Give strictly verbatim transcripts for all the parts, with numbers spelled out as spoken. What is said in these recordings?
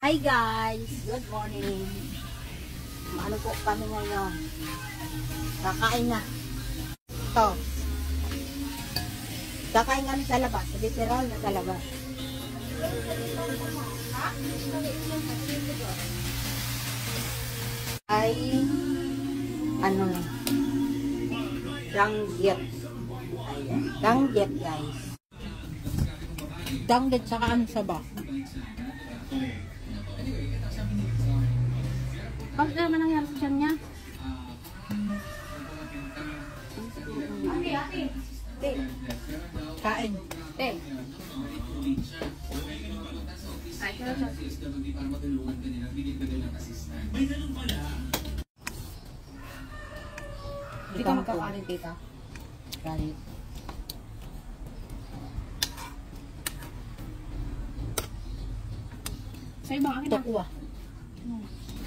Hi guys! Good morning! Ano po kami ngayon? Kakain na. Ito. Kakain kami sa labas. Literal na sa labas. Ay ano na. Dangyet. Ayan. Dangyet guys. Dangyet saka ano sa ba? Bakit naman nangyari sa siya niya? Ate, ate. Te. Kain. Te. Ay, kaya siya. Hindi ka magkakalit, tita. Kalit. Sa ibang akin na. Tokwa. Hmm.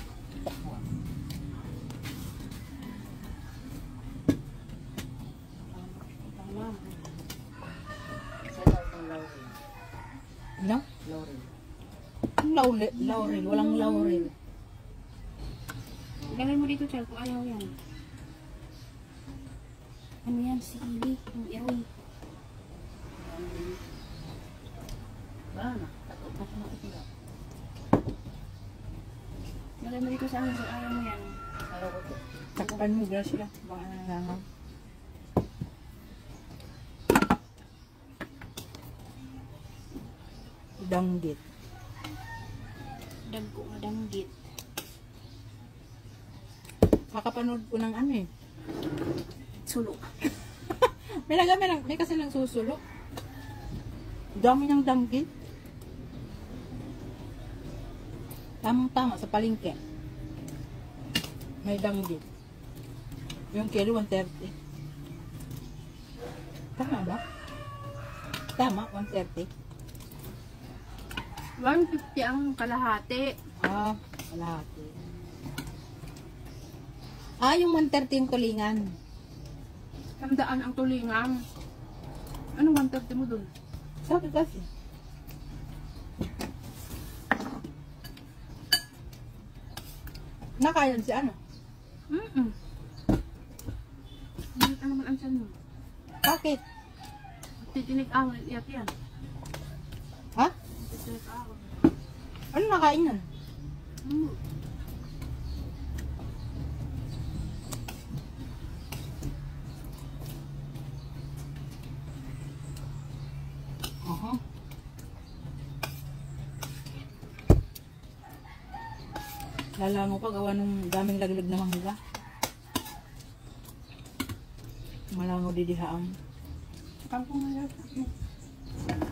No? Laurel. Laurel. Laurel. Walang laurel. Lagay mo dito, Chel, kung ayaw yan. Ano yan? Si Ili. Yung iroy. Bana. Lagay mo dito sa akin kung ayaw mo yan. Ayaw ko ito. Takpan mo, Gracia. Baka nangangaw. Danggit. Dag ko nga danggit. Makapanood ko ng ano eh. Sulok. May nagami lang, may kasi nang susulok. Dami ng danggit. Tamang-tama sa palengke. May danggit. Yung kilo one thirty. Tama ba? Tama, one thirty. one fifty ang kalahati. Ah, kalahati. Ah, yung one thirty yung tulingan. Tandaan ang tulingan. Anong one thirty mo dun? Sabi kasi. Nakayan si ano? Mm-mm. Ano naman ang tiyan mo? Bakit? Titinig awal, iyak yan. Ha? Titinig awal. Ano nakain yan? Mm. Aha. Lala mo pa gawa ng daming laglag na mangga. Malango didihaan. Kampong nga yan.